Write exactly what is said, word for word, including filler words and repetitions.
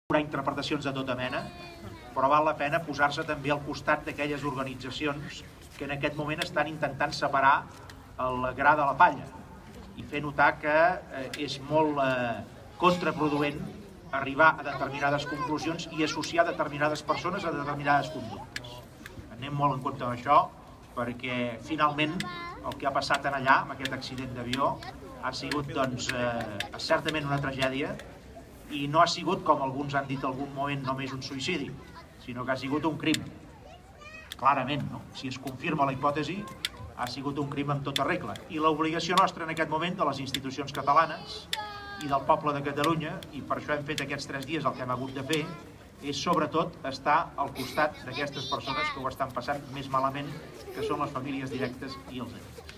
Hi haurà interpretacions de tota mena, però val la pena posar-se també al costat d'aquelles organitzacions que en aquest moment estan intentant separar el gra de la palla i fer notar que és molt contraproduent arribar a determinades conclusions i associar determinades persones a determinades conductes. Anem molt en compte d'això perquè finalment el que ha passat allà, amb aquest accident d'avió, ha sigut doncs, eh, certament una tragèdia i no ha sigut, com alguns han dit en algun moment, només un suïcidi, sinó que ha sigut un crim. Clarament, no? Si es confirma la hipòtesi, ha sigut un crim amb tota regla. I l'obligació nostra en aquest moment de les institucions catalanes i del poble de Catalunya, i per això hem fet aquests tres dies el que hem hagut de fer, és sobretot estar al costat d'aquestes persones que ho estan passant més malament, que són les famílies directes i els amics.